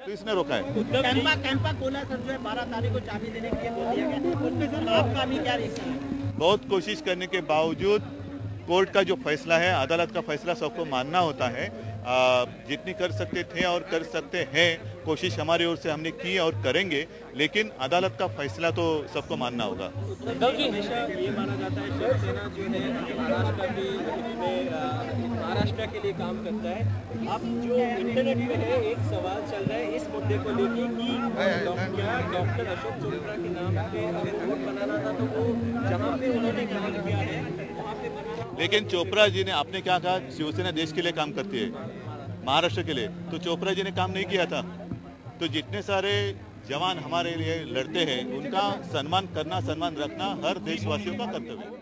तो इसने रोका है। कैंपा कोला सर जो है 12 तारीख को चाबी देने के लिए बोल दिया गया, उस पर सर आपका अभी क्या रिएक्शन है? बहुत कोशिश करने के बावजूद कोर्ट का जो फैसला है, अदालत का फैसला सबको मानना होता है। जितनी कर सकते थे और कर सकते हैं, कोशिश हमारी ओर से हमने की और करेंगे, लेकिन अदालत का फैसला तो सबको मानना होगा। हमेशा ये माना जाता है शिवसेना जो है महाराष्ट्र के लिए काम करता है। अब जो इंटरनेट पे है एक सवाल चल रहा है इस मुद्दे को लेके कि क्या डॉक्टर अशोक चोपड़ा के नाम पे अगर वोट बनाना था तो वो जहाँ पे उन्होंने काम किया है वहाँ पे बनाना। लेकिन चोपड़ा जी ने आपने क्या कहा, शिवसेना देश के लिए काम करती है, महाराष्ट्र के लिए, तो चोपड़ा जी ने काम नहीं किया था। तो जितने सारे जवान हमारे लिए लड़ते हैं उनका सम्मान करना, सम्मान रखना हर देशवासियों का कर्तव्य है।